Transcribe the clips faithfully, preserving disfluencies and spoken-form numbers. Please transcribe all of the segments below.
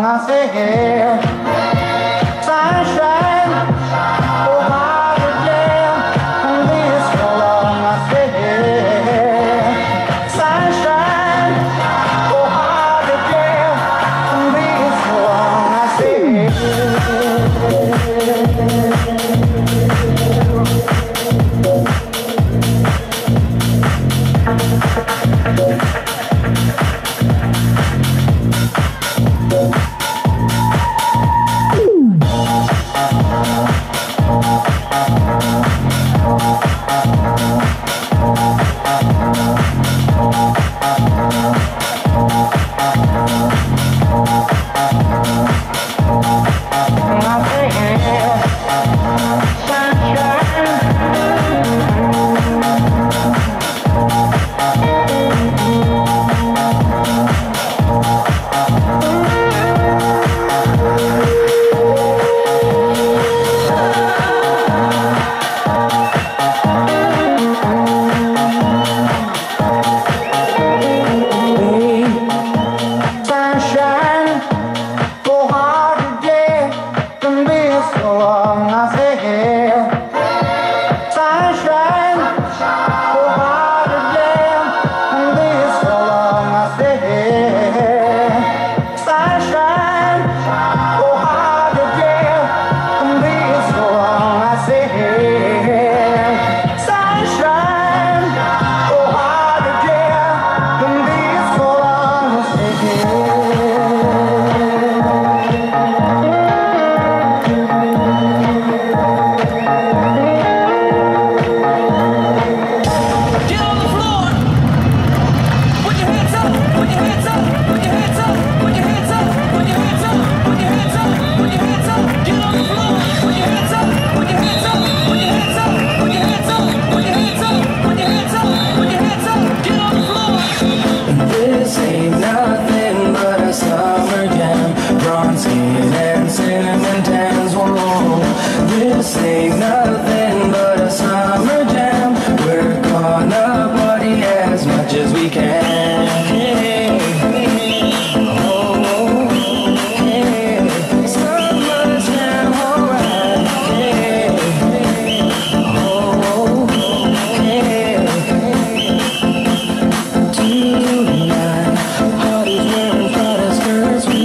I say yeah. Sunshine, oh hard to jam, and this so long I say yeah. Sunshine, oh hard to jam, and this so long I say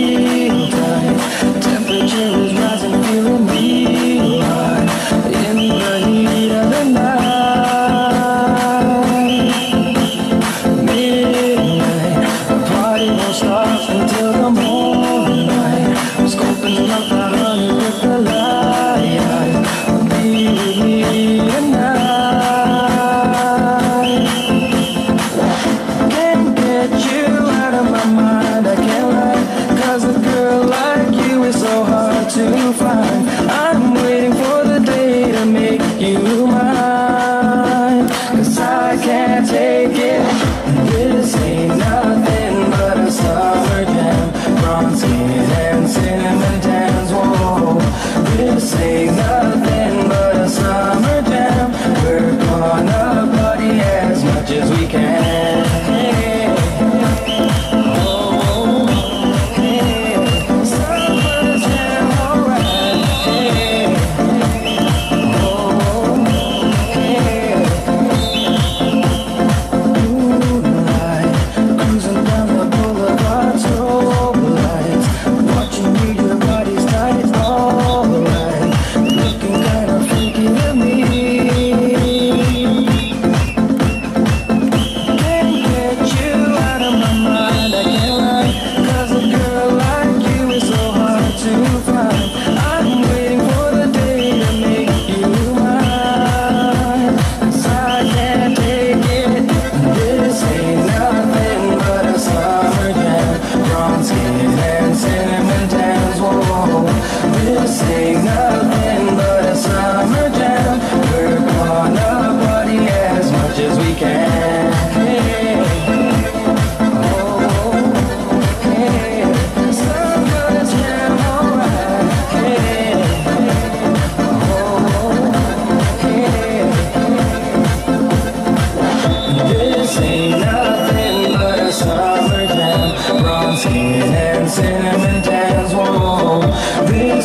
Temperature is rising, feeling real hot in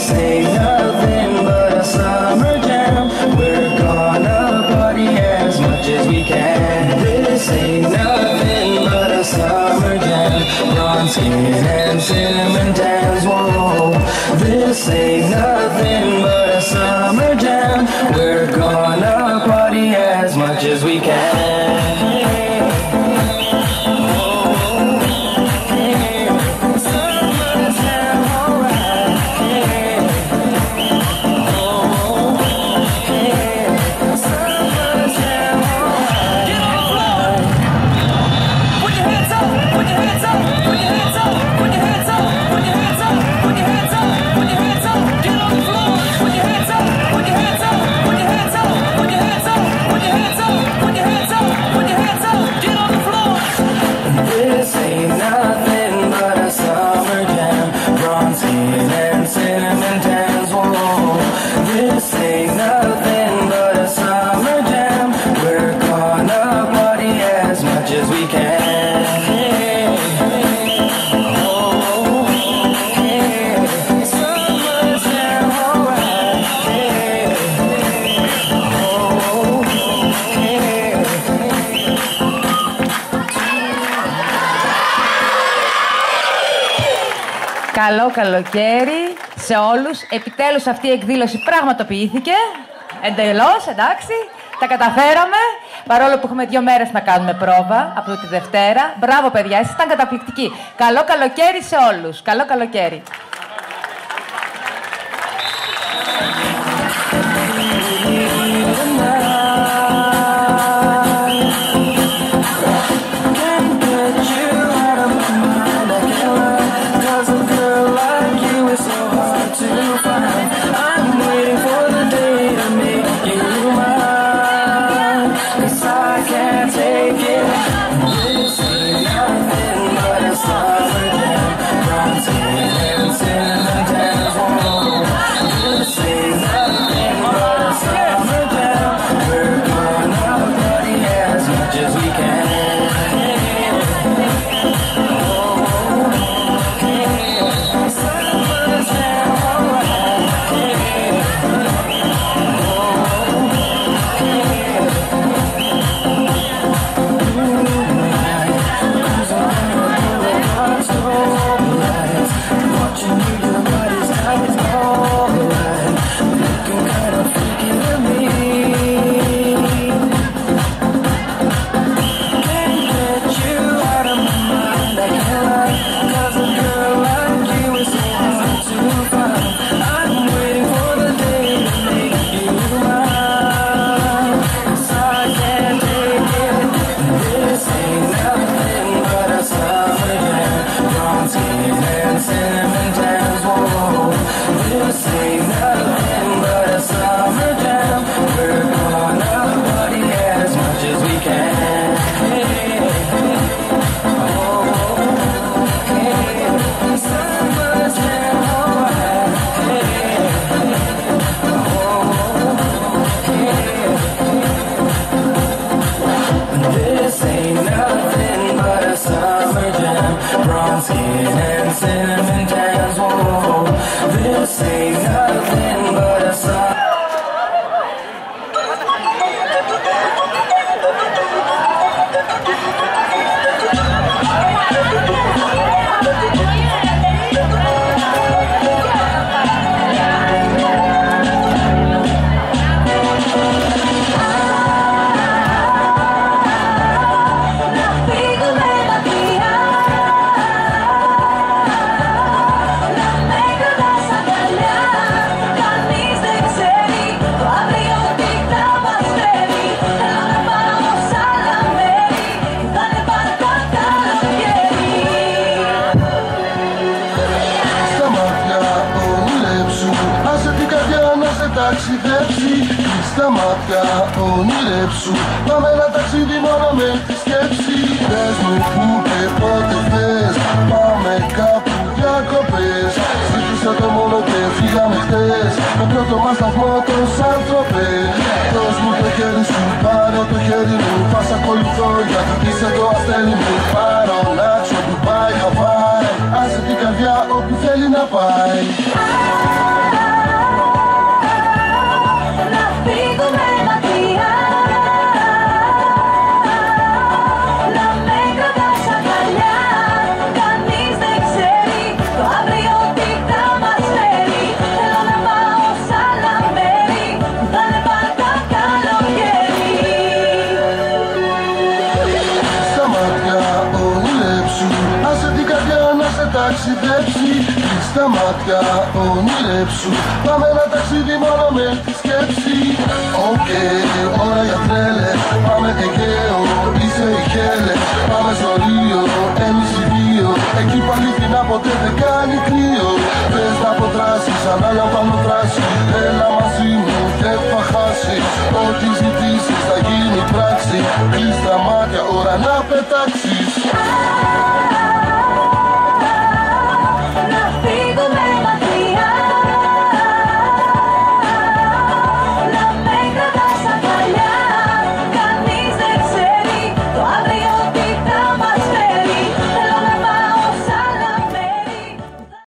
This ain't nothing but a summer jam. We're gonna party as much as we can. This ain't nothing but a summer jam. Bronze skin and cinnamon tans. Whoa, this ain't nothing but a summer jam. We're gonna party as much as we can. Καλό καλοκαίρι σε όλους. Επιτέλους αυτή η εκδήλωση πραγματοποιήθηκε. Εντελώς, εντάξει. Τα καταφέραμε. Παρόλο που έχουμε δύο μέρες να κάνουμε πρόβα από τη Δευτέρα. Μπράβο παιδιά, εσείς ήταν καταπληκτικοί. Καλό καλοκαίρι σε όλους. Καλό καλοκαίρι. Στα μάτια ονειρέψου, πάμε ένα ταξίδι μόνο με τη σκέψη. Πες μου που και πότε θες, πάμε κάπου διακοπές. Ζήτησα το μόνο και φύγαμε χτες, με πρώτο μας σταθμό το Σαντροπές. Δώσ' μου το χέρι σου, πάρε το χέρι μου, πας ακολουθώ γιατί είσαι το αστέρι μου. Πάρω να ξω που πάει Χαβάη, άσε την καρδιά όπου θέλει να πάει. μάτια ονειρέψου. Πάμε ένα ταξίδι μόνο με τη σκέψη. Οκ, okay, ώρα για τρέλες. Πάμε Αιγαίο, είσαι η Χέλες. Πάμε στο Ρίο, εμείς οι δύο. Εκεί που αλήθινα ποτέ δεν κάνει κρύο. Πες να αποτράσεις, ανάλαβα δράση. Έλα μαζί μου, δεν θα χάσεις. Ό,τι ζητήσεις θα γίνει πράξη. Κλείς τα μάτια, ώρα να πετάξεις.